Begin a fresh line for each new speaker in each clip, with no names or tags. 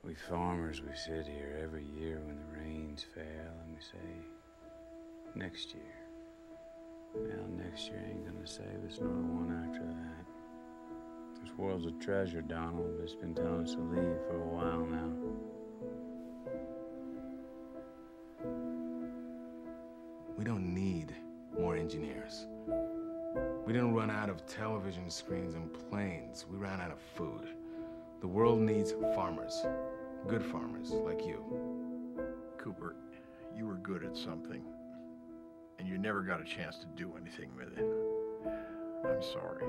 We farmers, we sit here every year when the rains fail and we say, next year. Well, next year ain't gonna save us nor the one after that. This world's a treasure, Donald, but it's been telling us to leave for a while now.
We don't need more engineers. We didn't run out of television screens and planes. We ran out of food. The world needs farmers. Good farmers, like you.
Cooper, you were good at something, and you never got a chance to do anything with it. I'm sorry.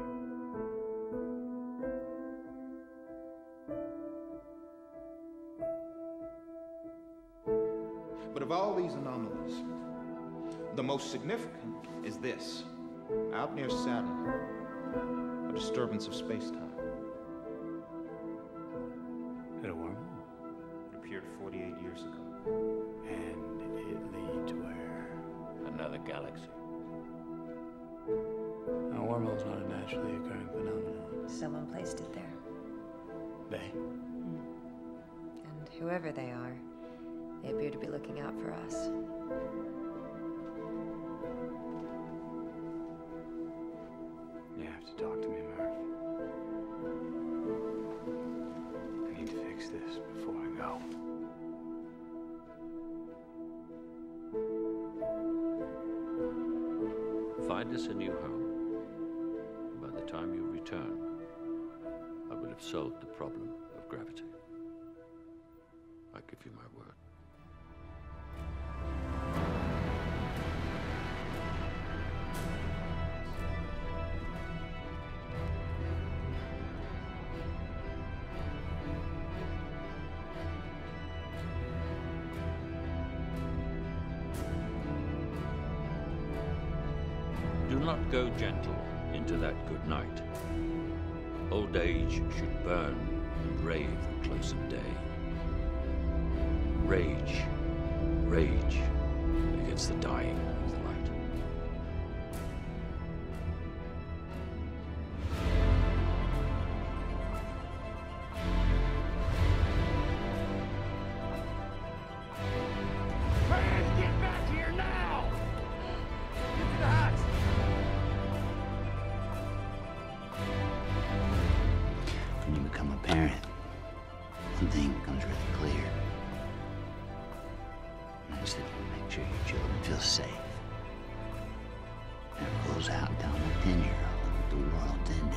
But of all these anomalies, the most significant is this. Out near Saturn, a disturbance of space-time.
Is it a wormhole?
It appeared 48 years ago.
And it leads where?
Another galaxy.
A wormhole's not a naturally occurring phenomenon.
Someone placed it there.
They?
And whoever they are, they appear to be looking out for us.
You have to talk to me, Murph. I need to fix this before I go.
Find us a new home. By the time you return, I will have solved the problem of gravity. I give you my word. Do not go gentle into that good night. Old age should burn and rave at close of day. Rage, rage against the dying of the light.
Get back here now! Get to the house!
When you become a parent, one thing becomes really clear. And that's that you make sure your children feel safe. And it rolls out down the 10-year-old that the world didn't.